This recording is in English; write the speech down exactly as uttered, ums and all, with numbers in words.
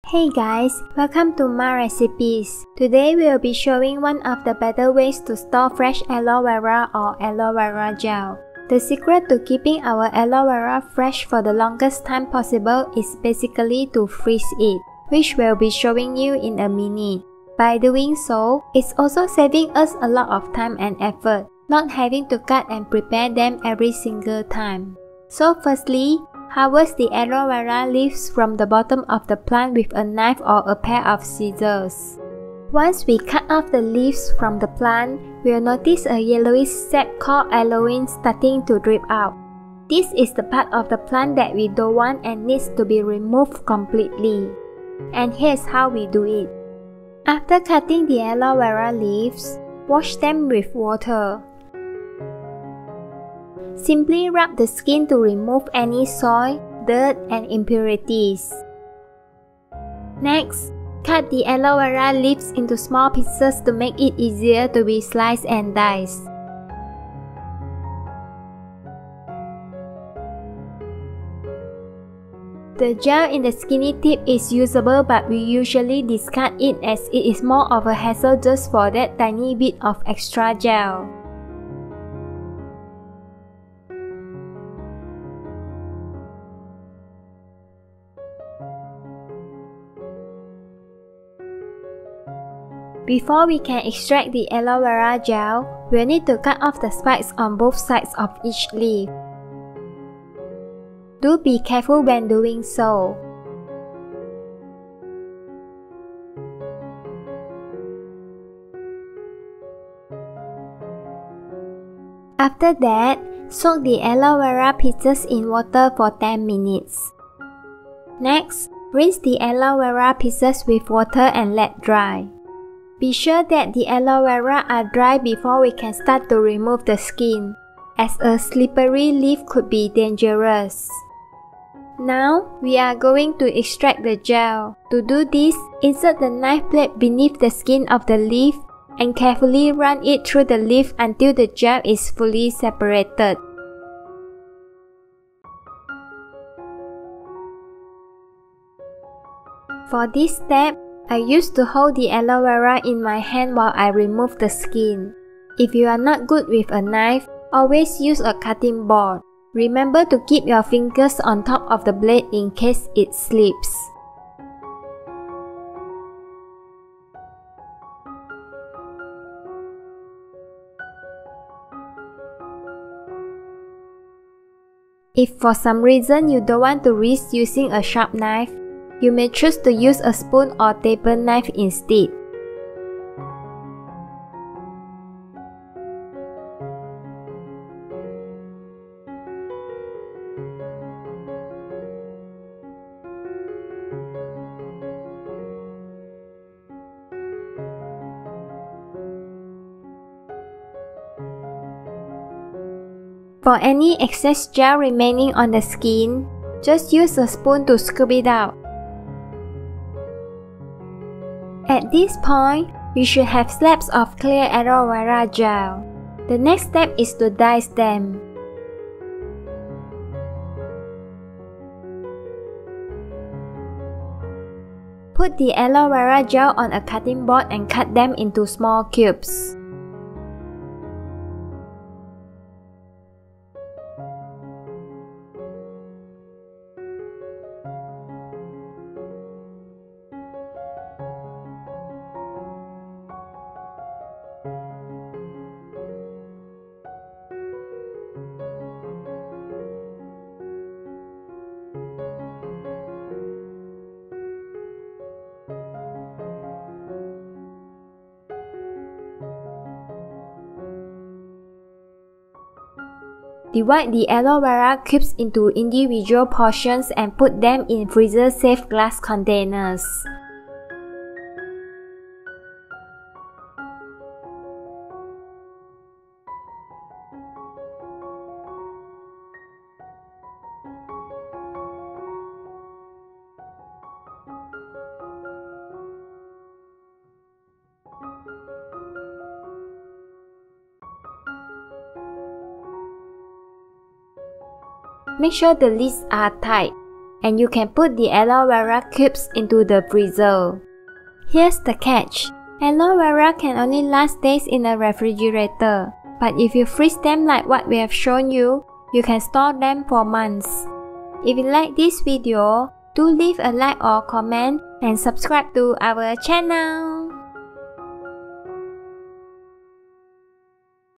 Hey guys, welcome to my recipes. Today we'll be showing one of the better ways to store fresh aloe vera or aloe vera gel. The secret to keeping our aloe vera fresh for the longest time possible is basically to freeze it, which we'll be showing you in a minute. By doing so, it's also saving us a lot of time and effort, not having to cut and prepare them every single time. So firstly, harvest the aloe vera leaves from the bottom of the plant with a knife or a pair of scissors. Once we cut off the leaves from the plant, we'll notice a yellowish sap called aloin starting to drip out. This is the part of the plant that we don't want and needs to be removed completely. And here's how we do it. After cutting the aloe vera leaves, wash them with water. Simply rub the skin to remove any soil, dirt, and impurities. Next, cut the aloe vera leaves into small pieces to make it easier to be sliced and diced. The gel in the skinny tip is usable, but we usually discard it as it is more of a hassle just for that tiny bit of extra gel. Before we can extract the aloe vera gel, we'll need to cut off the spikes on both sides of each leaf. Do be careful when doing so. After that, soak the aloe vera pieces in water for ten minutes. Next, rinse the aloe vera pieces with water and let dry. Be sure that the aloe vera are dry before we can start to remove the skin, as a slippery leaf could be dangerous. Now, we are going to extract the gel. To do this, insert the knife blade beneath the skin of the leaf and carefully run it through the leaf until the gel is fully separated. For this step, I used to hold the aloe vera in my hand while I remove the skin. If you are not good with a knife, always use a cutting board. Remember to keep your fingers on top of the blade in case it slips. If for some reason you don't want to risk using a sharp knife, you may choose to use a spoon or table knife instead. For any excess gel remaining on the skin, just use a spoon to scoop it out. At this point, we should have slabs of clear aloe vera gel. The next step is to dice them. Put the aloe vera gel on a cutting board and cut them into small cubes. Divide the aloe vera cubes into individual portions and put them in freezer-safe glass containers. Make sure the lids are tight. and you can put the aloe vera cubes into the freezer. Here's the catch. Aloe vera can only last days in a refrigerator, but if you freeze them like what we have shown you, you can store them for months. If you like this video, do leave a like or comment and subscribe to our channel.